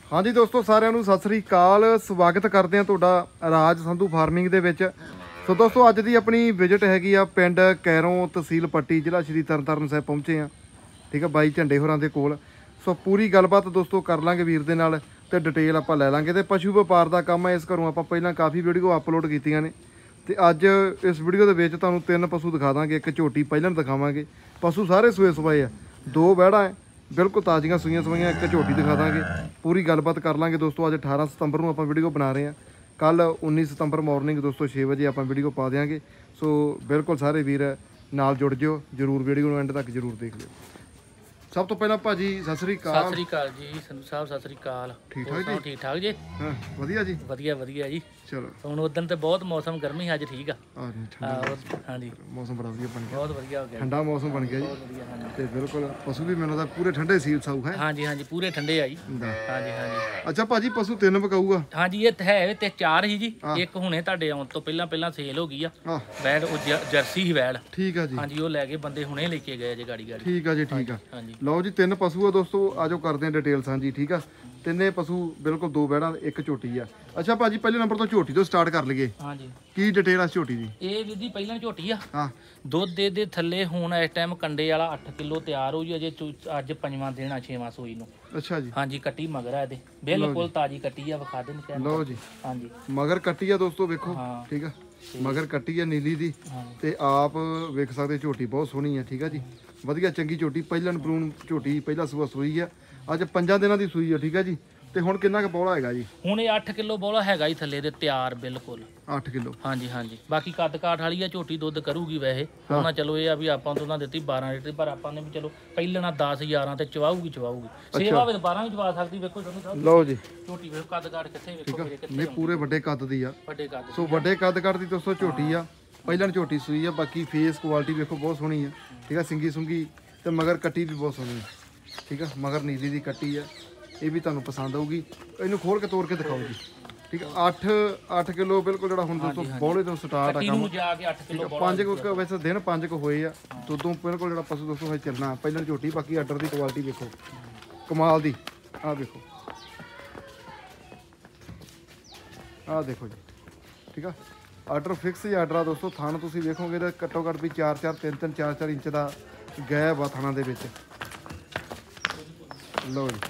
हाँ जी दोस्तों साਰਿਆਂ ਨੂੰ ਸਤਿ ਸ੍ਰੀ ਅਕਾਲ ਸਵਾਗਤ ਕਰਦੇ ਹਾਂ ਤੁਹਾਡਾ ਰਾਜ ਸੰਧੂ ਫਾਰਮਿੰਗ ਦੇ ਵਿੱਚ। ਸੋ ਦੋਸਤੋ ਅੱਜ ਦੀ ਆਪਣੀ ਵਿਜ਼ਿਟ ਹੈਗੀ ਆ ਪਿੰਡ ਕੈਰੋਂ ਤਹਿਸੀਲ ਪੱਟੀ ਜ਼ਿਲ੍ਹਾ ਸ਼੍ਰੀ ਤਰਨਤਾਰਨ ਸਾਹਿਬ ਪਹੁੰਚੇ ਆ। ਠੀਕ ਆ ਬਾਈ ਝੰਡੇ ਹੋਰਾਂ ਦੇ ਕੋਲ। ਸੋ ਪੂਰੀ ਗੱਲਬਾਤ ਦੋਸਤੋ ਕਰ ਲਾਂਗੇ ਵੀਰ ਦੇ ਨਾਲ ਤੇ ਡਿਟੇਲ ਆਪਾਂ ਲੈ ਲਾਂਗੇ। ਤੇ ਪਸ਼ੂ ਵਪਾਰ ਦਾ ਕੰਮ ਹੈ, ਇਸ ਘਰੋਂ ਆਪਾਂ ਪਹਿਲਾਂ ਕਾਫੀ ਵੀਡੀਓ ਅਪਲੋਡ ਕੀਤੀਆਂ ਨੇ ਤੇ ਅੱਜ ਇਸ ਵੀਡੀਓ ਦੇ ਵਿੱਚ ਤੁਹਾਨੂੰ 3 ਪਸ਼ੂ ਦਿਖਾ ਦਾਂਗੇ। ਇੱਕ ਝੋਟੀ ਪਹਿਲਾਂ ਦਿਖਾਵਾਂਗੇ। ਪਸ਼ੂ ਸਾਰੇ ਸੂਏ ਸਵਾਏ ਆ, 2 ਵਹਿੜਾਂ ਹੈ बिल्कुल ताज़ियां सूइयां सवाइयां, एक झोटी दिखा देंगे। पूरी गलबात कर लांगे दोस्तों। अज 18 सितंबर को आप वीडियो बना रहे हैं, कल 19 सितंबर मॉर्निंग दोस्तों 6 बजे आप वीडियो पा देंगे। सो बिल्कुल सारे वीर नाल जुड़ जाओ, जरूर वीडियो एंड तक जरूर देख लियो। सब तो पहला भाजी सत श्री अकाल। सत श्री अकाल जी संधू साहब, सत श्री अकाल। ठीक ठाक जी? ठीक ठाक जी, हाँ वधिया जी, वधिया वधिया जी। चलो ਹੁਣ ਉਦੋਂ ਤੇ ਬਹੁਤ ਮੌਸਮ ਗਰਮੀ ਅੱਜ ਠੀਕ ਆ। ਹਾਂਜੀ मौसम बड़ा वधिया बन गया, ਬਹੁਤ ਵਧੀਆ ਹੋ ਗਿਆ, ठंडा मौसम बन गया जी। ਬਹੁਤ ਵਧੀਆ। ਹਾਂਜੀ ਤੇ ਬਿਲਕੁਲ ਪਸ਼ੂ ਵੀ ਮੈਨੂੰ ਤਾਂ ਪੂਰੇ ਠੰਡੇ ਸੀਲ ਸਾਊ ਹੈ। ਹਾਂਜੀ ਹਾਂਜੀ ਪੂਰੇ ਠੰਡੇ ਆ ਜੀ। ਹਾਂਜੀ ਹਾਂਜੀ ਅੱਛਾ ਭਾਜੀ ਪਸ਼ੂ 3 ਵਿਕਾਊਗਾ? ਹਾਂਜੀ ਇਹ ਹੈ ਤੇ 4 ਹੀ ਜੀ। ਇੱਕ ਹੁਣੇ ਤੁਹਾਡੇ ਆਉਣ ਤੋਂ ਪਹਿਲਾਂ ਸੇਲ ਹੋ ਗਈ ਆ ਵੈੜ, ਉਹ ਜਰਸੀ ਹੀ ਵੈੜ। ਠੀਕ ਆ ਜੀ। ਹਾਂਜੀ ਉਹ ਲੈ ਕੇ ਬੰਦੇ ਹੁਣੇ ਲੈ ਕੇ ਗਏ ਜੇ ਗਾੜੀ। ਠੀਕ ਆ ਜੀ, ਠੀਕ ਆ। ਹਾਂਜੀ ਲਓ ਜੀ 3 ਪਸ਼ੂ ਆ ਦੋਸਤੋ, ਆਜੋ ਕਰਦੇ ਆ ਡਿਟੇਲ ਸਾਂਝੀ। ਠੀਕ ਆ, ਤਿੰਨੇ ਪਸ਼ੂ ਬਿਲਕੁਲ 2 ਵਹਿੜਾਂ ਇੱਕ ਝੋਟੀ ਆ। ਅੱਛਾ ਭਾਜੀ ਪਹਿਲੇ ਨੰਬਰ ਤੋਂ ਝੋਟੀ ਤੋਂ ਸਟਾਰਟ ਕਰ ਲਈਏ। ਹਾਂਜੀ ਕੀ ਡਿਟੇਲ ਆ ਝੋਟੀ ਦੀ? ਇਹ ਵੀ ਦੀ ਪਹਿਲਾਂ ਝੋਟੀ ਆ। ਹਾਂ ਦੁੱਧ ਦੇ ਥੱਲੇ ਹੁਣ ਇਸ ਟਾਈਮ ਕੰਡੇ ਵਾਲਾ 8 ਕਿਲੋ ਤਿਆਰ ਹੋ ਜੀ। ਅਜੇ ਅੱਜ 5ਵਾਂ ਦਿਨ ਆ 6ਵਾਂ ਸੂਈ ਨੂੰ। ਅੱਛਾ ਜੀ। ਹਾਂਜੀ ਕੱਟੀ ਮਗਰ ਆ ਇਹਦੇ, ਬਿਲਕੁਲ ਤਾਜੀ ਕੱਟੀ ਆ, ਵਿਖਾ ਦੇ ਨਿਸ਼ਾਨ। ਲਓ ਜੀ ਹਾਂਜੀ ਮਗਰ ਕੱਟੀ ਆ ਦੋਸਤੋ, ਵੇਖੋ। ਹਾਂ। ਠੀਕ ਆ ਮਗਰ ਕੱਟੀ ਆ ਨੀਲੀ ਦੀ ਹਾਂ। ਤੇ ਆਪ ਵੇਖ ਸਕਦੇ ਝੋਟੀ ਬਹੁਤ ਸੋਹਣੀ ਆ। ਠੀਕ ਆ ਜੀ, ਵਧੀਆ ਚੰਗੀ ਝੋਟੀ, ਪਹਿਲਾਂ ਬਲੂਨ ਝੋਟੀ, ਪਹਿਲਾ ਸੂਆ ਸੂਈ ਆ, ਅੱਜ 5 ਦਿਨਾਂ ਦੀ ਸੂਈ ਆ। ਠੀਕ ਆ ਜੀ। ਤੇ ਹੁਣ ਕਿੰਨਾ ਕੁ ਬੋਲਾ ਹੈਗਾ ਜੀ? ਹੁਣ ਇਹ 8 ਕਿਲੋ ਬੋਲਾ ਹੈਗਾ ਹੀ ਥੱਲੇ ਦੇ ਤਿਆਰ ਬਿਲਕੁਲ 8 ਕਿਲੋ। ਹਾਂਜੀ ਹਾਂਜੀ ਬਾਕੀ ਕੱਦ ਕਾਠ ਵਾਲੀ ਆ ਝੋਟੀ, ਦੁੱਧ ਕਰੂਗੀ ਵੈਸੇ। ਉਹਨਾਂ ਚਲੋ ਇਹ ਆ ਵੀ ਆਪਾਂ ਤੋਂ ਉਹਨਾਂ ਦਿੱਤੀ 12 ਲੀਟਰ, ਪਰ ਆਪਾਂ ਨੇ ਵੀ ਚਲੋ ਪਹਿਲਣਾ 10 11 ਤੇ ਚਵਾਊਗੀ ਸੇਵਾ ਵੀ 12 ਵੀ ਚਵਾ ਸਕਦੀ। ਵੇਖੋ ਤੁਹਾਨੂੰ ਲਓ ਜੀ ਝੋਟੀ ਵੇਖੋ ਕੱਦ ਕਾਠ ਕਿੱਥੇ, ਵੇਖੋ ਮੇਰੇ ਕਿੱਥੇ ਨਹੀਂ ਪੂਰੇ ਵੱਡੇ ਕੱਦ ਦੀ ਆ। ਵੱਡੇ ਕੱਦ। ਸੋ ਵੱਡੇ ਕੱਦ ਦੀ ਦੋਸਤੋ ਝੋਟੀ ਆ, ਪਹਿਲਾਂ ਝੋਟੀ ਸੂਈ ਆ। ਬਾਕੀ ਫੇਸ ਕੁਆਲਿਟੀ ਵੇਖੋ ਬਹੁਤ ਸੋਹਣੀ ਆ। ਠੀਕ ਆ, ਸਿੰਗੀ ਸੁੰਗੀ ਤੇ ਮਗਰ ਕੱਟੀ ਵੀ ਬਹੁਤ ਸੋਹਣੀ ਆ। ਠੀਕ ਆ, ਮਗਰ ਨੀਲੀ ਦੀ ਕੱਟੀ ਆ, ਇਹ ਵੀ ਤੁਹਾਨੂੰ ਪਸੰਦ ਆਊਗੀ। ਇਹਨੂੰ ਖੋਲ ਕੇ ਤੋੜ ਕੇ ਦਿਖਾਓ ਜੀ। ਠੀਕ ਆ 8 ਕਿਲੋ ਬਿਲਕੁਲ ਜਿਹੜਾ ਹੁਣ ਦੋਸਤੋ ਬੋਲੇ ਤੋਂ ਸਟਾਰਟ ਆ ਕੰਮ। ਜਾ ਕੇ 8 ਕਿਲੋ 5 ਕੁ ਵੈਸੇ ਦਿਨ 5 ਕੁ ਹੋਏ ਆ ਦੁੱਧੋਂ ਬਿਲਕੁਲ ਜਿਹੜਾ ਪਸ਼ੂ ਦੋਸਤੋ ਹੈ ਚੱਲਣਾ ਪਹਿਲਾਂ ਝੋਟੀ। ਬਾਕੀ ਆਰਡਰ ਦੀ ਕੁਆਲਿਟੀ ਵੇਖੋ ਕਮਾਲ ਦੀ। ਆਹ ਵੇਖੋ, ਆਹ ਦੇਖੋ ਜੀ। ਠੀਕ ਆ ਆਰਡਰ ਫਿਕਸ ਹੀ ਆਰਡਰ ਆ ਦੋਸਤੋ। ਥਣ ਤੁਸੀਂ ਵੇਖੋਗੇ ਤਾਂ ਘੱਟੋ ਘੱਟ ਵੀ 4-4 3-3 4-4 ਇੰਚ ਦਾ ਗੈਪ ਆ ਥਣਾਂ ਦੇ ਵਿੱਚ। ਲਓ ਜੀ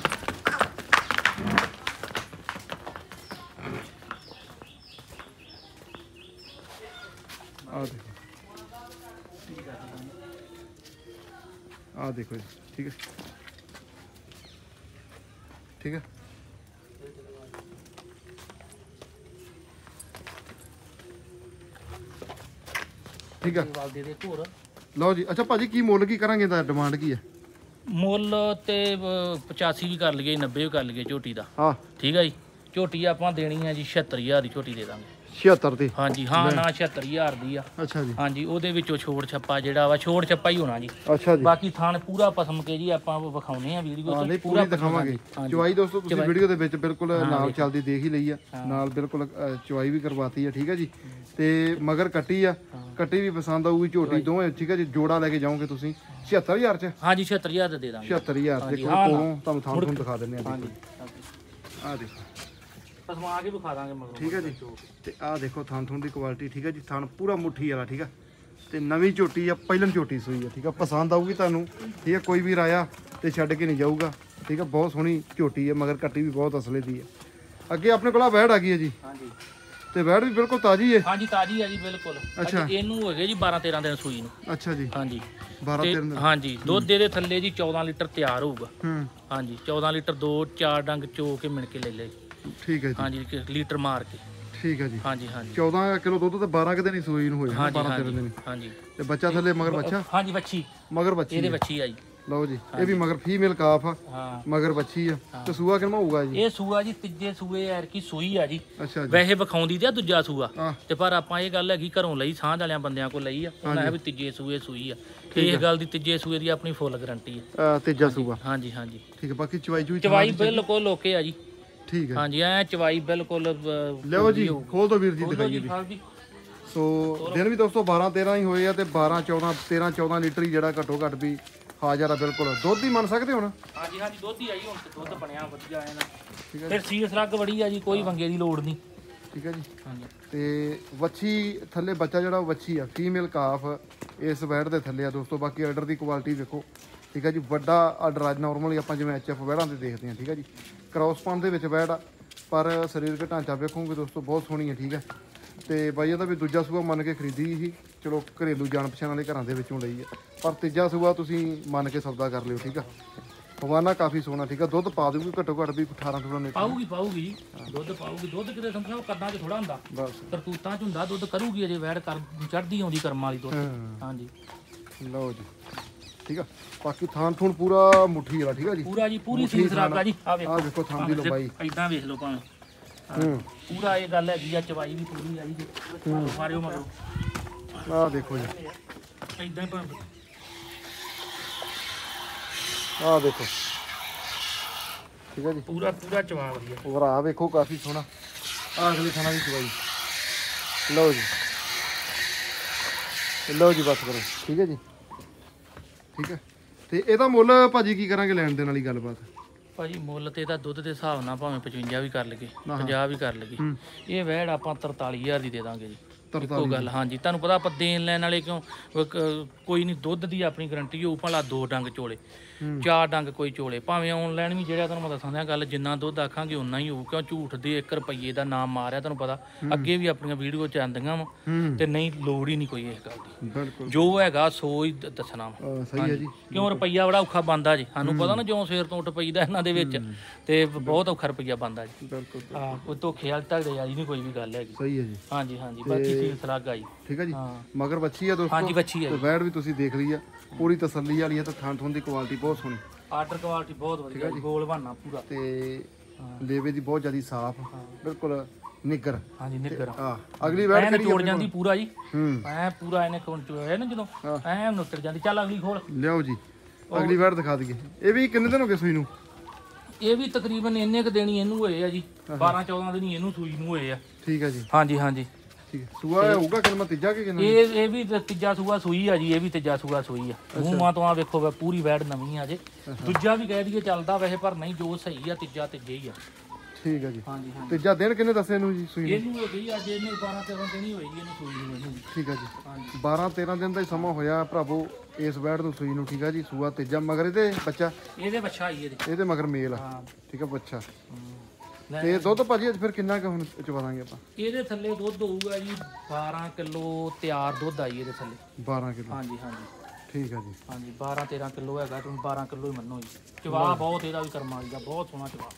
ਆਹ ਦੇਖੋ ਜੀ। ਠੀਕ ਹੈ, ਠੀਕ ਹੈ। ਠੀਕ ਹੈ ਦੇ ਦੇ ਘੋਰ। ਲਓ ਜੀ। ਅੱਛਾ ਭਾਜੀ ਕੀ ਮੁੱਲ ਕੀ ਕਰਾਂਗੇ, ਇਹਦਾ ਡਿਮਾਂਡ ਕੀ ਹੈ? ਮੁੱਲ ਤੇ 85 ਵੀ ਕਰ ਲਈਏ, 90 ਵੀ ਕਰ ਲਈਏ ਝੋਟੀ ਦਾ। ਹਾਂ ਠੀਕ ਆ ਜੀ। ਝੋਟੀ ਆਪਾਂ ਦੇਣੀ ਆ ਜੀ 76000 ਦੀ ਝੋਟੀ ਦੇ ਦਾਂਗੇ। 76 ਦੀ? ਹਾਂਜੀ ਹਾਂ ਨਾ 76000 ਦੀ ਆ। ਅੱਛਾ ਜੀ। ਹਾਂਜੀ ਉਹਦੇ ਵਿੱਚੋਂ ਛੋੜ ਛੱਪਾ ਜਿਹੜਾ ਵਾ, ਛੋੜ ਛੱਪਾ ਹੀ ਹੋਣਾ ਜੀ। ਅੱਛਾ ਜੀ। ਬਾਕੀ ਥਾਣ ਪੂਰਾ ਪਸਮ ਕੇ ਜੀ ਆਪਾਂ ਵਿਖਾਉਨੇ ਆ ਵੀਡੀਓ ਹਾਂ ਚ ਨਹੀਂ ਪੂਰੀ ਦਿਖਾਵਾਂਗੇ। ਚੁਆਈ ਦੋਸਤੋ ਤੁਸੀਂ ਵੀਡੀਓ ਦੇ ਵਿੱਚ ਬਿਲਕੁਲ ਨਾਲ ਚੱਲਦੀ ਦੇਖ ਹੀ ਲਈ ਆ, ਨਾਲ ਬਿਲਕੁਲ ਚੁਆਈ ਵੀ ਕਰਵਾਤੀ ਆ। ਠੀਕ ਹੈ ਜੀ। ਤੇ ਮਗਰ ਕੱਟੀ ਆ, ਕੱਟੀ ਵੀ ਪਸੰਦ ਆਊਗੀ ਝੋਟੀ ਦੋਵੇਂ। ਠੀਕ ਹੈ ਜੀ। ਜੋੜਾ ਲੈ ਕੇ ਜਾਓਗੇ ਤੁਸੀਂ 76000 ਚ? ਹਾਂਜੀ 76000 ਦੇ ਦੇ ਦਾਂਗੇ। 76000 ਦੇਖੋ ਕੋਲੋਂ ਤੁਹਾਨੂੰ ਥਾਂ ਤੁਹਾਨੂੰ ਦਿਖਾ ਦਿੰਦੇ ਆ। ਹਾਂਜੀ ਆਹ ਦੇਖੋ ਪਸਮਾ ਕੇ ਵਿਖਾ ਦਾਂਗੇ ਮਗਰੋਂ। ਠੀਕ ਹੈ ਜੀ। ਤੇ ਆਹ ਦੇਖੋ ਥਣ ਥੁਣ ਦੀ ਕੁਆਲਿਟੀ। ਠੀਕ ਹੈ ਜੀ। ਥਣ ਪੂਰਾ ਮੁੱਠੀ ਵਾਲਾ। ਠੀਕ ਆ, ਤੇ ਨਵੀਂ ਝੋਟੀ ਆ, ਪਹਿਲਾਂ ਝੋਟੀ ਸੂਈ ਆ। ਠੀਕ ਆ, ਪਸੰਦ ਆਊਗੀ ਤੁਹਾਨੂੰ। ਠੀਕ ਹੈ, ਕੋਈ ਵੀ ਰਾਇਆ ਤੇ ਛੱਡ ਕੇ ਨਹੀਂ ਜਾਊਗਾ। ਠੀਕ ਆ, ਬਹੁਤ ਸੋਹਣੀ ਝੋਟੀ ਹੈ, ਮਗਰ ਕੱਟੀ ਵੀ ਬਹੁਤ ਅਸਲੇ ਦੀ ਹੈ। ਅੱਗੇ ਆਪਣੇ ਕੋਲ ਆ ਵੈੜ ਆ ਗਈ ਹੈ ਜੀ। ਹਾਂਜੀ ਤੇ ਵੈੜ ਵੀ ਬਿਲਕੁਲ ਤਾਜ਼ੀ ਹੈ? ਹਾਂਜੀ ਤਾਜ਼ੀ ਆ ਜੀ ਬਿਲਕੁਲ। ਅੱਛਾ ਇਹਨੂੰ ਹੋ ਗਏ ਜੀ 12 13 ਦਿਨ ਸੂਈ ਨੂੰ। ਅੱਛਾ ਜੀ। ਹਾਂਜੀ 12 13 ਦਿਨ। ਹਾਂਜੀ ਦੁੱਧ ਦੇ ਥੱਲੇ ਜੀ 14 ਲੀਟਰ ਤਿਆਰ ਹੋਊਗਾ। ਹਾਂਜੀ 14 ਲੀਟਰ 2-4 ਡੰਗ ਚੋ ਕੇ ਮਿਣ ਕੇ ਲੈ ਲੈ। ਠੀਕ ਹੈ ਜੀ। ਹਾਂਜੀ ਲੀਟਰ ਮਾਰ ਕੇ। ਠੀਕ ਹੈ ਜੀ। ਹਾਂਜੀ ਹਾਂਜੀ 14 ਕਿਲੋ ਦੁੱਧ ਤੇ 12 ਦਿਨ ਹੀ ਸੂਈ ਨੂੰ ਹੋਏ। 12 13 ਦਿਨ। ਹਾਂਜੀ ਤੇ ਬੱਚਾ ਥੱਲੇ ਮਗਰ ਬੱਚਾ? ਹਾਂਜੀ ਬੱਚੀ, ਮਗਰ ਬੱਚੀ ਇਹਦੇ ਬੱਚੀ ਆ ਜੀ। ਲਓ ਜੀ ਇਹ ਵੀ ਮਗਰ ਫੀਮੇਲ ਕਾਫ ਆ, ਹਾਂ ਮਗਰ ਬੱਚੀ ਆ। ਤੇ ਸੂਆ ਕਿੰਨਾ ਹੋਊਗਾ ਜੀ? ਇਹ ਸੂਆ ਜੀ ਤੀਜੇ ਸੂਏ ਯਾਰ ਕੀ ਸੂਈ ਆ ਜੀ। ਅੱਛਾ ਜੀ। ਵੈਸੇ ਵਿਖਾਉਂਦੀ ਤੇ ਦੂਜਾ ਸੂਆ, ਹਾਂ ਤੇ ਪਰ ਆਪਾਂ ਇਹ ਗੱਲ ਹੈਗੀ ਘਰੋਂ ਲਈ, ਸਾਂਝ ਵਾਲਿਆਂ ਬੰਦਿਆਂ ਕੋਲ ਲਈ ਆ। ਉਹਨਾਂ ਹੈ ਵੀ ਤੀਜੇ ਸੂਏ ਸੂਈ ਆ। ਇਸ ਗੱਲ ਦੀ ਤੀਜੇ ਸੂਏ ਦੀ ਆਪਣੀ ਫੁੱਲ ਗਾਰੰਟੀ ਹੈ। ਤੀਜਾ ਸੂਆ? ਹਾਂਜੀ ਹਾਂਜੀ ਠੀਕ ਹੈ। ਬਾਕੀ ਚਵਾਈ ਚਵਾਈ ਬਿਲਕੁਲ ਓਕੇ ਆ ਜੀ। ਠੀਕ ਹੈ। ਹਾਂਜੀ ਐ ਚਵਾਈ ਬਿਲਕੁਲ। ਲਿਓ ਜੀ ਖੋਲ ਦੋ ਵੀਰ ਜੀ, ਦਿਖਾਈਏ ਜੀ। ਸੋ ਦਿਨ ਵੀ ਦੋਸਤੋ 12 13 ਹੀ ਹੋਏ ਆ ਤੇ 12 14 13 14 ਲੀਟਰ ਹੀ ਜਿਹੜਾ ਘੱਟੋ ਘੱਟ ਵੀ ਹਾਜ਼ਰ ਆ ਬਿਲਕੁਲ। ਦੁੱਧ ਹੀ ਮੰਨ ਸਕਦੇ ਹੁਣ? ਹਾਂਜੀ ਹਾਂਜੀ ਦੁੱਧ ਹੀ ਆਈ ਹੁਣ ਤੇ ਦੁੱਧ ਬਣਿਆ ਵਧੀਆ ਐ ਨਾ। ਠੀਕ ਹੈ ਫਿਰ ਸੀਲ ਸਰੱਗ ਬੜੀ ਆ ਜੀ, ਕੋਈ ਵੰਗੇ ਦੀ ਲੋੜ ਨਹੀਂ। ਠੀਕ ਹੈ ਜੀ। ਹਾਂਜੀ ਤੇ ਵੱਛੀ ਥੱਲੇ ਬੱਚਾ ਜਿਹੜਾ ਉਹ ਵੱਛੀ ਆ, ਫੀਮੇਲ ਕਾਫ ਇਸ ਵੈੜ ਦੇ ਥੱਲੇ ਆ ਦੋਸਤੋ। ਬਾਕੀ ਆਰਡਰ ਦੀ ਕੁਆਲਿਟੀ ਵੇਖੋ। ਠੀਕ ਹੈ ਜੀ, ਵੱਡਾ ਆਰਡਰ ਅੱਜ ਨਾਰਮਲੀ ਆਪਾਂ ਜਿਵੇਂ ਐਚਐਫ ਵੈੜਾਂ ਦੇ ਦੇਖਦੇ ਹਾਂ। ਠੀਕ ਹੈ ਜੀ, ਕ੍ਰਾਸ ਪਾਉਣ ਦੇ ਵਿੱਚ ਵੈੜ ਆ, ਪਰ ਸਰੀਰਕ ਢਾਂਚਾ ਵੇਖੋਗੇ ਦੋਸਤੋ ਬਹੁਤ ਸੋਹਣੀ ਹੈ। ਠੀਕ ਹੈ, ਤੇ ਬਾਈ ਇਹਦਾ ਵੀ ਦੂਜਾ ਸੂਆ ਮੰਨ ਕੇ ਖਰੀਦੀ ਸੀ। ਚਲੋ ਘਰੇਲੂ ਜਾਣ ਪਛਾਣ ਵਾਲੇ ਘਰਾਂ ਦੇ ਵਿੱਚੋਂ ਲਈ ਹੈ, ਪਰ ਤੀਜਾ ਸੂਆ ਤੁਸੀਂ ਮੰਨ ਕੇ ਸੌਦਾ ਕਰ ਲਿਓ। ਠੀਕ ਆ, ਹਵਾਨਾ ਕਾਫੀ ਸੋਹਣਾ। ਠੀਕ ਆ, ਦੁੱਧ ਪਾ ਦੂਗੀ ਘੱਟੋ ਘੱਟ ਵੀ 18 ਲੀਟਰ ਪਾਊਗੀ ਦੁੱਧ ਪਾਊਗੀ। ਦੁੱਧ ਕਿਤੇ ਸਮਝੋ ਕੱਦਾਂ 'ਚ ਥੋੜਾ ਹੁੰਦਾ, ਬਸ ਕਰਤੂਤਾਂ 'ਚ ਹੁੰਦਾ। ਦੁੱਧ ਕਰੂਗੀ ਅਜੇ ਵੈੜ ਕਰ ਚੜਦੀ ਆਉਂਦੀ ਕਰਮਾਂ ਵਾਲੀ ਦੁੱਧ। ਹਾਂਜੀ ਲਓ ਜੀ। ਠੀਕ ਆ, ਬਾਕੀ ਥਾਨ ਥੂਣ ਪੂਰਾ ਮੁੱਠੀ ਵਾਲਾ। ਠੀਕ ਆ ਜੀ, ਪੂਰਾ ਜੀ, ਪੂਰੀ ਸੀਲ ਸਰਾਗਾ ਜੀ। ਆਹ ਵੇਖੋ ਥਾਨ ਦੀ ਲੰਬਾਈ। ਇਦਾਂ ਵੇਖ ਲਓ ਭਾਵੇਂ ਪੂਰਾ ਇਹ ਗੱਲ ਹੈਗੀ ਆ। ਚਵਾਈ ਵੀ ਪੂਰੀ ਆਈ ਜੀ। ਮਾਰਿਓ ਮਗਰੋਂ ਆਹ ਦੇਖੋ ਜੀ, ਇਦਾਂ ਹੀ ਭਾਵੇਂ ਆਹ ਦੇਖੋ। ਠੀਕ ਹੈ ਜੀ, ਪੂਰਾ ਚਵਾ ਵਧੀਆ। ਵਰਾ ਵੇਖੋ ਕਾਫੀ ਸੋਹਣਾ। ਆਹ ਅਗਲੇ ਥਾਣਾ ਦੀ ਚਵਾਈ। ਲਓ ਜੀ, ਲਓ ਜੀ, ਬਸ ਕਰੋ। ਠੀਕ ਹੈ ਜੀ। ਠੀਕ ਹੈ, ਤੇ ਇਹਦਾ ਮੁੱਲ ਭਾਜੀ ਕੀ ਕਰਾਂਗੇ ਲੈਣ ਦੇਣ ਵਾਲੀ ਗੱਲਬਾਤ? ਭਾਜੀ ਮੁੱਲ ਤੇ ਇਹਦਾ ਦੁੱਧ ਦੇ ਹਿਸਾਬ ਨਾਲ ਭਾਵੇਂ 55 ਵੀ ਕਰ ਲਈਏ, 50 ਵੀ ਕਰ ਲਈਏ, ਇਹ ਵੈੜ ਆਪਾਂ 43,000 ਦੀ ਦੇ ਦਾਂਗੇ ਜੀ। ਇੱਕੋ ਗੱਲ। ਹਾਂਜੀ, ਤੁਹਾਨੂੰ ਪਤਾ ਆਪਾਂ ਦੇਣ ਲੈਣ ਵਾਲੇ ਕਿਉਂ, ਕੋਈ ਨਹੀਂ ਦੁੱਧ ਦੀ ਆਪਣੀ ਗਰੰਟੀ ਹੋਊ। ਭਲਾ 2 ਡੰਗ ਚੋਲੇ, 4 ਡੰਗ ਕੋਈ ਚੋਲੇ, ਭਾਵੇਂ ਆਨਲਾਈਨ ਵੀ ਜਿਹੜਾ ਤੁਹਾਨੂੰ ਮੈਂ ਦੱਸਾਂ ਗੱਲ, ਜਿੰਨਾ ਦੁੱਧ ਆਖਾਂਗੇ ਉਨਾ ਹੀ ਹੋਊ। ਕਿਉਂ ਝੂਠ ਦੇ 1 ਰੁਪਈਏ ਦਾ ਨਾਮ ਮਾਰਿਆ, ਤੁਹਾਨੂੰ ਪਤਾ ਅੱਗੇ ਵੀ ਆਪਣੀਆਂ ਵੀਡੀਓ ਚ ਆਉਂਦੀਆਂ ਵਾ। ਤੇ ਨਹੀਂ, ਲੋੜ ਹੀ ਨਹੀਂ ਕੋਈ ਇਸ ਗੱਲ ਦੀ। ਬਿਲਕੁਲ, ਜੋ ਹੈਗਾ ਸੋ ਹੀ ਦੱਸਣਾ ਵਾ। ਸਹੀ ਹੈ ਜੀ। ਕਿਉਂ ਰੁਪਈਆ ਬੜਾ ਔਖਾ ਬਣਦਾ ਜੀ, ਸਾਨੂੰ ਪਤਾ ਨਾ, ਜਿਉਂ ਸਵੇਰ ਤੋਂ ਉੱਠ ਪਈਦਾ ਇਹਨਾਂ ਦੇ ਵਿੱਚ, ਤੇ ਬਹੁਤ ਔਖਾ ਰੁਪਈਆ ਬਣਦਾ ਜੀ। ਬਿਲਕੁਲ, ਹਾਂ, ਕੋਈ ਧੋਖੇ ਵਾਲੀ ਧੜਦੇ ਵਾਲੀ ਨਹੀਂ ਕੋਈ ਵੀ ਗੱਲ ਹੈਗੀ। ਸਹੀ ਹੈ ਜੀ। ਹਾਂਜੀ ਹਾਂਜੀ, ਬਾਕੀ ਸੀਲ ਸਲਾਗਾ ਜੀ। ਠੀਕ ਹੈ ਜੀ, ਮਗਰ ਵੱਛੀ ਆ ਦੋਸਤੋ। ਹਾਂਜੀ ਵੱਛੀ ਹੈ, ਵੈੜ ਵੀ ਤੁਸੀਂ ਦੇਖ ਲਈ ਆ, ਪੂਰੀ ਤਸੱਲੀ ਵਾਲੀ ਆ। ਤੇ ਥਾਂ ਥੂਣ ਦੀ ਕੁਆਲਿਟੀ ਬਹੁਤ ਸੋਹਣੀ, ਆਰਡਰ ਕੁਆਲਿਟੀ ਬਹੁਤ ਵਧੀਆ, ਗੋਲ ਬਹਾਨਾ ਪੂਰਾ, ਤੇ ਲੇਵੇ ਦੀ ਬਹੁਤ ਜ਼ਿਆਦਾ ਸਾਫ਼, ਬਿਲਕੁਲ ਨਿੱਗਰ। ਹਾਂਜੀ ਨਿੱਗਰ। ਅਗਲੀ ਵੈੜ ਕਿਹੜੀ ਤੋੜ ਜਾਂਦੀ ਪੂਰਾ ਜੀ। ਹੂੰ, ਐ ਪੂਰਾ ਇਹਨੇ ਕੋਣ ਚੋਇਆ ਨਾ ਜਦੋਂ, ਐ ਨੁੱਤਰ ਜਾਂਦੀ। ਚੱਲ ਅਗਲੀ ਖੋਲ ਲਿਆਓ ਜੀ, ਅਗਲੀ ਵੈੜ ਦਿਖਾ ਦਈਏ। ਇਹ ਵੀ ਕਿੰਨੇ ਦਿਨ ਹੋ ਗਏ ਸੂਈ ਨੂੰ? ਇਹ ਵੀ ਤਕਰੀਬਨ ਇੰਨੇ ਕ ਦੇਣੀ ਇਹਨੂੰ ਹੋਏ ਆ ਜੀ, 12-14 ਦਿਨ ਇਹਨੂੰ ਸੂਈ ਨੂੰ ਹੋਏ ਆ। ਠੀਕ ਹੈ ਜੀ। ਹਾਂਜੀ ਹਾਂਜੀ, ਠੀਕ ਹੈ। ਸੂਆ ਹੋਊਗਾ ਕਿੰਨਾ, ਤੀਜਾ ਕਿ ਕਿੰਨਾ? ਇਹ ਵੀ ਤੀਜਾ ਸੂਆ ਸੂਈ ਆ ਜੀ। ਇਹ ਵੀ ਤੀਜਾ ਸੂਆ ਸੂਈ ਆ। ਮੂੰਹਾਂ ਤੋਂ ਆ ਵੇਖੋ, ਪੂਰੀ ਵੈੜ ਨਵੀਂ ਆ ਜੇ। ਦੂਜਾ ਵੀ ਕਹਿ ਦਈਏ ਚੱਲਦਾ ਵੈਸੇ, ਪਰ ਨਹੀਂ, ਜੋ ਸਹੀ ਆ ਤੀਜਾ ਤੀਜੇ ਹੀ ਆ। ਠੀਕ ਹੈ ਜੀ। ਹਾਂਜੀ ਹਾਂਜੀ, ਤੀਜਾ ਦਿਨ ਕਿੰਨੇ ਦੱਸੇ ਇਹਨੂੰ ਜੀ ਸੂਈ ਨੂੰ? ਇਹਨੂੰ ਹੋ ਗਈ ਅੱਜ, ਇਹਨੇ 12-13 ਦਿਨ ਹੀ ਹੋਈ ਇਹਨੂੰ ਸੂਈ ਨੂੰ ਇਹਨੂੰ। ਠੀਕ ਹੈ ਜੀ, ਹਾਂਜੀ 12-13 ਦਿਨ ਦਾ ਹੀ ਸਮਾਂ ਹੋਇਆ ਭਰਾਵੋ ਇਸ ਵੈੜ ਨੂੰ ਸੂਈ ਨੂੰ। ਠੀਕ ਹੈ ਜੀ, ਸੂਆ ਤੀਜਾ। ਮਗਰ ਇਹਦੇ ਬੱਚਾ, ਇਹਦੇ ਬੱਚਾ ਆਈ ਇਹਦੇ ਮਗਰ ਮੇਲ ਆ। ਹਾਂ ਠੀਕ ਹੈ, ਬੱਚਾ। ਤੇ ਦੁੱਧ ਭਾਜੀ ਅੱਜ ਫਿਰ ਕਿੰਨਾ ਕੁ ਹੁਣ ਚਵਾਵਾਂਗੇ ਆਪਾਂ? ਇਹਦੇ ਥੱਲੇ ਦੁੱਧ ਹੋਊਗਾ ਜੀ 12 ਕਿਲੋ ਤਿਆਰ ਦੁੱਧ ਆਈ ਇਹਦੇ ਥੱਲੇ। 12 ਕਿਲੋ। ਹਾਂਜੀ ਹਾਂਜੀ ਠੀਕ ਹੈ ਜੀ। ਹਾਂਜੀ, 12-13 ਕਿਲੋ ਹੈਗਾ। ਤੁਸੀਂ 12 ਕਿਲੋ ਹੀ ਮੰਨੋ ਜੀ। ਚਵਾ ਬਹੁਤ ਇਹਦਾ ਵੀ ਕਰਮਾਂ ਵਾਲੀ ਦਾ, ਬਹੁਤ ਸੋਹਣਾ ਚਵਾ।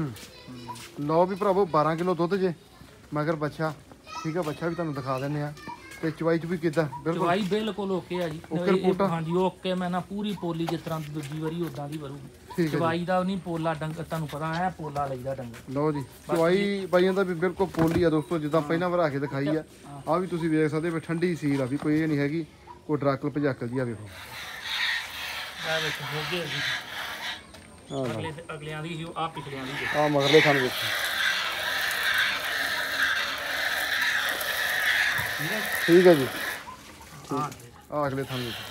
ਲਓ ਵੀ ਭਰਾਵੋ 12 ਕਿਲੋ ਦੁੱਧ ਜੇ, ਮਗਰ ਬੱਚਾ। ਠੀਕ ਹੈ, ਬੱਚਾ ਵੀ ਤੁਹਾਨੂੰ ਦਿਖਾ ਦਿੰਦੇ ਆ। ਤੇ ਚਵਾਈ ਚ ਵੀ ਕਿੱਦਾਂ? ਬਿਲਕੁਲ ਚਵਾਈ ਬਿਲਕੁਲ ਓਕੇ ਆ ਜੀ। ਹਾਂਜੀ ਓਕੇ, ਮੈਂ ਨਾ ਪੂਰੀ ਪੋਲੀ ਜਿਸ ਤਰ੍ਹਾਂ ਦੂਜੀ ਵਾਰੀ ਉਦਾਂ ਦੀ ਵਰੂਗੀ। ਠੀਕ ਹੈ, ਚਵਾਈ ਦਾ ਨਹੀਂ ਪੋਲਾ ਡੰਗ, ਤੁਹਾਨੂੰ ਪਤਾ ਹੈ ਪੋਲਾ ਲਈਦਾ ਡੰਗ। ਲਓ ਜੀ, ਚਵਾਈ ਬਾਈਆਂ ਦਾ ਵੀ ਬਿਲਕੁਲ ਪੋਲੀ ਆ ਦੋਸਤੋ, ਜਿੱਦਾਂ ਪਹਿਲਾਂ ਵਰਾ ਕੇ ਦਿਖਾਈ ਆ। ਆ ਵੀ ਤੁਸੀਂ ਵੇਖ ਸਕਦੇ ਹੋ, ਠੰਡੀ ਸੀਲ ਆ ਵੀ, ਕੋਈ ਇਹ ਨਹੀਂ ਹੈਗੀ ਕੋਈ ਡਰਾਕਲ ਭਜਾਕਲ ਜੀ। ਆ ਵੇਖੋ, ਆ ਵੇਖੋ ਹੋਗੇ ਜੀ। ਅਗਲਿਆਂ ਦੀ ਸੀ, ਆ ਪਿਛਲਿਆਂ ਦੀ। ਆ ਮਗਰਲੇ ਖਾਨ ਵੇਖੋ। ਠੀਕ ਹੈ ਜੀ, ਆ ਅਗਲੇ ਥਾਂ ਵੇਖੋ।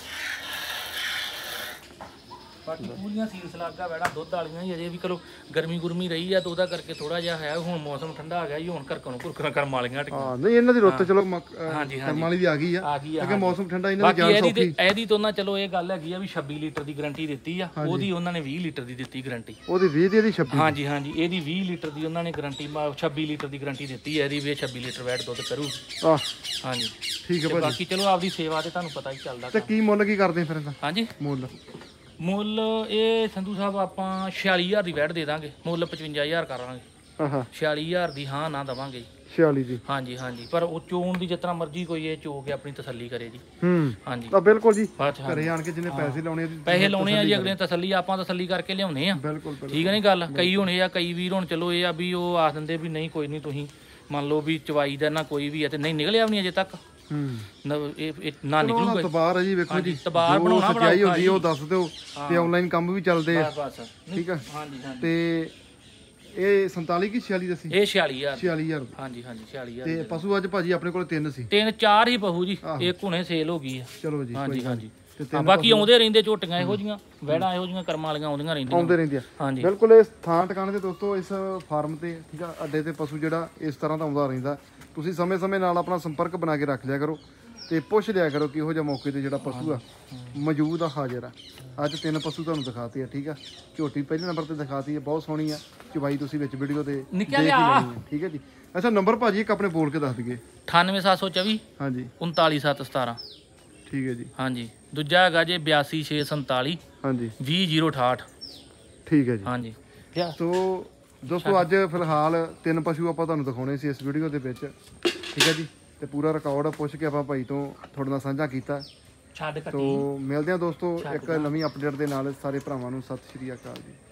ਬਾਕੀ ਪੂਰੀਆਂ ਸੀਲ ਸਲਾਗਾ ਵੈੜਾ ਦੁੱਧ ਵਾਲੀਆਂ ਹੀ। ਅਜੇ ਵੀ ਚਲੋ ਗਰਮੀ ਗੁਰਮੀ ਰਹੀ ਆ, ਤਾਂ ਉਹਦਾ ਕਰਕੇ ਥੋੜਾ ਜਿਹਾ ਹੈ। ਹੁਣ ਮੌਸਮ ਠੰਡਾ ਆ ਗਿਆ ਜੀ, ਹੁਣ ਘਰੋਂ ਕੁਰਕਰਾ ਕਰਮ ਵਾਲੀਆਂ। ਹਾਂ, ਨਹੀਂ ਇਹਨਾਂ ਦੀ ਰੁੱਤ ਚਲੋ ਹਾਂਜੀ ਕਰਮ ਵਾਲੀ ਵੀ ਆ ਗਈ ਆ, ਕਿਉਂਕਿ ਮੌਸਮ ਠੰਡਾ, ਇਹਨਾਂ ਦੀ ਬਾਕੀ ਜਾਨ ਸੌਖੀ। ਇਹਦੀ ਤੋਂ ਨਾ ਚਲੋ ਇਹ ਗੱਲ ਹੈਗੀ ਆ ਵੀ 26 ਲੀਟਰ ਦੀ ਗਾਰੰਟੀ ਦਿੱਤੀ ਆ। ਉਹਦੀ ਉਹਨਾਂ ਨੇ 20 ਲੀਟਰ ਦੀ ਦਿੱਤੀ ਗਾਰੰਟੀ। ਉਹਦੀ 20 ਦੀ, ਇਹਦੀ 26। ਹਾਂਜੀ ਹਾਂਜੀ, ਇਹਦੀ 20 ਲੀਟਰ ਦੀ ਉਹਨਾਂ ਨੇ ਗਾਰੰਟੀ, 26 ਲੀਟਰ ਦੀ ਗਾਰੰਟੀ ਦਿੱਤੀ ਹੈ। ਇਹਦੀ ਵੀ 26 ਲੀਟਰ ਵੈਟ ਦੁੱਧ ਕਰੂ। ਹਾਂਜੀ ਠੀਕ ਹੈ ਭਾਜੀ। ਬਾਕੀ ਚਲੋ ਆਪਦੀ ਸੇਵਾ ਤੇ ਤੁਹਾਨੂੰ ਪਤਾ ਹੀ ਚੱਲਦਾ। ਤੇ ਕੀ ਮੁੱਲ ਕੀ ਕਰਦੇ ਫਿਰ ਇਹਦਾ? ਹਾਂਜੀ, ਮੁੱਲ ਇਹ ਸੰਧੂ ਸਾਹਿਬ ਆਪਾਂ 46000 ਦੀ ਵੈਟ ਦੇ ਦਾਂਗੇ। ਮੁੱਲ 55000 ਕਰਾਂਗੇ। 46000 ਦੀ ਹਾਂ ਨਾ ਦਵਾਂਗੇ। 46 ਦੀ? ਹਾਂਜੀ ਹਾਂਜੀ, ਪਰ ਉਹ ਚੋਣ ਦੀ ਜਿਤਨਾ ਮਰਜ਼ੀ ਕੋਈ ਇਹ ਚੋ ਕੇ ਆਪਣੀ ਤਸੱਲੀ ਕਰੇ ਜੀ। ਹਾਂਜੀ ਤਾਂ ਬਿਲਕੁਲ ਜੀ, ਘਰੇ ਘਰੇ ਆਣ ਕੇ ਜਿਹਨੇ ਪੈਸੇ ਲਾਉਣੇ ਆ ਜੀ, ਅਗਲੇ ਤਸੱਲੀ ਆਪਾਂ ਤਸੱਲੀ ਕਰਕੇ ਲਿਆਉਣੇ ਆ। ਬਿਲਕੁਲ ਠੀਕ ਹੈ ਨਹੀਂ ਗੱਲ। ਕਈ ਹੋਣੇ ਆ, ਕਈ ਵੀਰ ਹੁਣ ਚਲੋ ਇਹ ਆ ਵੀ ਉਹ ਆਖ ਦਿੰਦੇ ਵੀ ਨਹੀਂ ਕੋਈ ਨਹੀਂ, ਤੁਸੀਂ ਮੰਨ ਲਓ ਵੀ ਚਵਾਈ ਦਾ ਨਾ ਕੋਈ ਵੀ ਹੈ, ਤੇ ਨਹੀਂ ਨਿਕਲਿਆ ਵੀ ਨਹੀਂ ਅਜੇ ਤੱਕ। ਇਹ ਨਾ ਨਿਕਲੂਗਾ। ਤਬਾਰ ਹੈ ਜੀ, ਵੇਖੋ ਜੀ, ਤਬਾਰ ਬਣਾਉਣਾ ਬੜਾ ਸਚਾਈ ਹੁੰਦੀ ਉਹ ਦੱਸ ਦਿਓ। ਤੇ ਆਨਲਾਈਨ ਕੰਮ ਵੀ ਚੱਲਦੇ ਆ। ਠੀਕ ਹੈ। ਹਾਂਜੀ ਹਾਂਜੀ, ਤੇ ਇਹ 47 ਕੀ 46 ਦੱਸੀ? ਇਹ 46000। 46000। ਹਾਂਜੀ ਹਾਂਜੀ 46000। ਤੇ ਪਸ਼ੂ ਅੱਜ ਭਾਜੀ ਆਪਣੇ ਕੋਲ 3 ਸੀ? 3-4 ਹੀ ਪਹੂ ਜੀ, ਇੱਕ ਹੁਣੇ ਸੇਲ ਹੋ ਗਈ ਆ। ਚਲੋ ਜੀ, ਹਾਂਜੀ ਹਾਂਜੀ, ਬਾਕੀ ਆਉਂਦੇ ਰਹਿੰਦੇ ਝੋਟੀਆਂ ਇਹੋ ਜੀਆਂ, ਵਹਿੜਾਂ ਇਹੋ ਜੀਆਂ ਕਰਮਾਂ ਵਾਲੀਆਂ ਆਉਂਦੀਆਂ ਰਹਿੰਦੀਆਂ। ਆਉਂਦੇ ਰਹਿੰਦੇ ਆ ਹਾਂਜੀ ਬਿਲਕੁਲ। ਇਸ ਥਾਂ ਟਿਕਾਣੇ ਤੇ ਦੋਸਤੋ ਇਸ ਫਾਰਮ ਤੇ ਠੀਕ ਆ ਅੱਡੇ ਤੇ ਪਸ਼ੂ ਜਿਹੜਾ ਇਸ ਤਰ੍ਹਾਂ ਦਾ ਆਉਂਦਾ ਰਹਿੰਦਾ। ਤੁਸੀਂ ਸਮੇਂ-ਸਮੇਂ ਨਾਲ ਆਪਣਾ ਸੰਪਰਕ ਬਣਾ ਕੇ ਰੱਖ ਲਿਆ ਕਰੋ ਤੇ ਪੁੱਛ ਲਿਆ ਕਰੋ ਕਿ ਇਹੋ ਜਿਹਾ ਮੌਕੇ ਤੇ ਜਿਹੜਾ ਪਸ਼ੂ ਆ ਮੌਜੂਦ ਆ, ਹਾਜ਼ਰ ਆ। ਅੱਜ 3 ਪਸ਼ੂ ਤੁਹਾਨੂੰ ਦਿਖਾਤੇ ਆ ਠੀਕ ਆ। ਝੋਟੀ ਪਹਿਲੇ ਨੰਬਰ ਤੇ ਦਿਖਾਤੀ ਹੈ, ਬਹੁਤ ਸੋਹਣੀ ਆ ਚਵਾਈ, ਤੁਸੀਂ ਵਿੱਚ ਵੀਡੀਓ ਤੇ ਦੇਖ ਹੀ ਲੈਣੀ ਆ ਠੀਕ ਹੈ ਜੀ। ਅੱਛਾ ਨੰਬਰ ਭਾਜੀ ਇੱਕ ਆਪਣੇ ਬੋਲ ਕੇ ਦੱਸ ਦਈਏ। 98724 ਹਾਂਜੀ 39717 ਠੀਕ ਹੈ ਜੀ। ਹਾਂਜੀ ਦੂਜਾ ਹੈਗਾ ਜੇ 82647 ਹਾਂਜੀ 20068 ਠੀਕ ਹੈ ਜੀ। ਹਾਂਜੀ ਸੋ ਦੋਸਤੋ ਅੱਜ ਫਿਲਹਾਲ 3 ਪਸ਼ੂ ਆਪਾਂ ਤੁਹਾਨੂੰ ਦਿਖਾਉਣੇ ਸੀ ਇਸ ਵੀਡੀਓ ਦੇ ਵਿੱਚ ਠੀਕ ਹੈ ਜੀ। ਤੇ ਪੂਰਾ ਰਿਕਾਰਡ ਪੁੱਛ ਕੇ ਆਪਾਂ ਭਾਈ ਤੋਂ ਤੁਹਾਡੇ ਨਾਲ ਸਾਂਝਾ ਕੀਤਾ। ਛੱਡ ਸੋ ਮਿਲਦੇ ਹਾਂ ਦੋਸਤੋ ਇੱਕ ਨਵੀਂ ਅਪਡੇਟ ਦੇ ਨਾਲ। ਸਾਰੇ ਭਰਾਵਾਂ ਨੂੰ ਸਤਿ ਸ਼੍ਰੀ ਅਕਾਲ ਜੀ।